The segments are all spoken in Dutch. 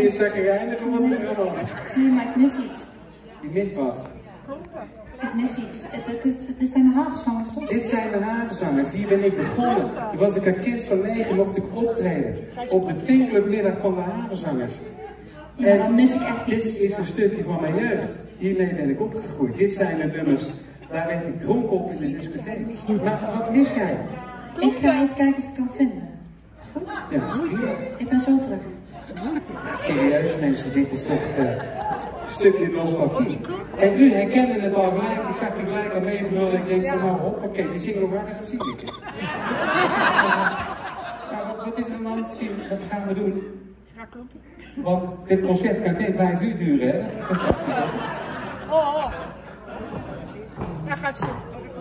je chagrijnig of wat is er aan de hand? Nee, maar ik mis iets. Je mist wat? Ik mis iets. Dit zijn de havenzangers, toch? Dit zijn de havenzangers. Hier ben ik begonnen. Toen was ik een kind van 9, mocht ik optreden. Op de Vinkclubmiddag van de havenzangers. Ja, en dan mis ik echt iets. Dit is een stukje van mijn jeugd. Hiermee ben ik opgegroeid. Dit zijn de nummers. Daar werd ik dronken op in de discotheek. Maar wat mis jij? Ik ga even kijken of ik het kan vinden. Goed? Ja, dat is prima. Ik ben zo terug. Serieus mensen, dit is toch een stukje nostalgie. En u herkende het al gelijk, ik zag u gelijk al meebrullen. Ik denk van nou hoppakee, die zingt nog harder, dat zie ik. Nou, wat is er aan de hand? Wat gaan we doen? Want dit concert kan geen 5 uur duren, hè? Dat is echt goed. Oh. Ja, ga zitten.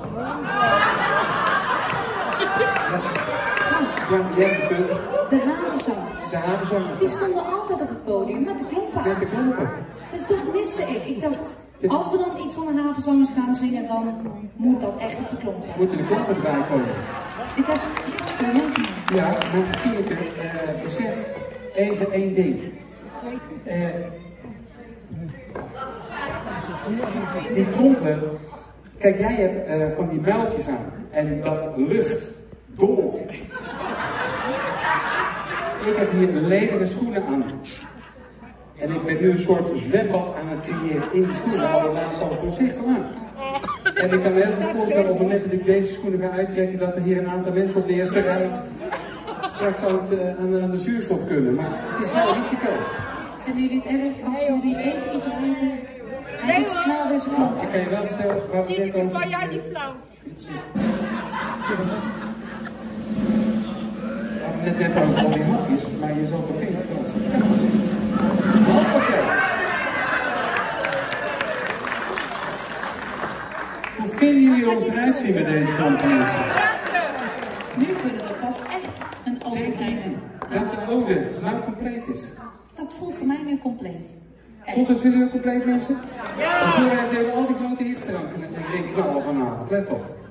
Ja, jij hebt een punt. De havenzangers. De havenzangers. Die stonden altijd op het podium met de klompen aan. Met de klompen. Dus dat miste ik. Ik dacht, als we dan iets van de havenzangers gaan zingen, dan moet dat echt op de klompen. Moeten de klompen erbij komen? Ik heb experimenten. Ja, maar zie ik het. Besef even één ding. Die klompen, kijk, jij hebt van die muiltjes aan en dat lucht door. Ik heb hier lederen schoenen aan. En ik ben nu een soort zwembad aan het creëren in die schoenen, al een aantal concerten aan. En ik kan me heel goed voorstellen op het moment dat ik deze schoenen ga uittrekken, dat er hier een aantal mensen op de eerste rij straks aan de zuurstof kunnen. Maar het is wel een risico. Vinden jullie het erg als jullie even iets ruiken? En iets snel deze klompen? Ik kan je wel vertellen waar we net over... Van jij die flauw. We hadden net over al die hapjes, maar je zal toch geen Franse praten zien. Oké. Hoe vinden jullie ons eruit zien met deze componisten? Nu kunnen we pas echt een ode krijgen. Dat de ode nou compleet is. Dat voelt voor mij nu compleet. Voelt het voor jullie compleet, mensen? Dan zullen wij eens even al die grote hits dranken en ik denk knallen vanavond. Let op.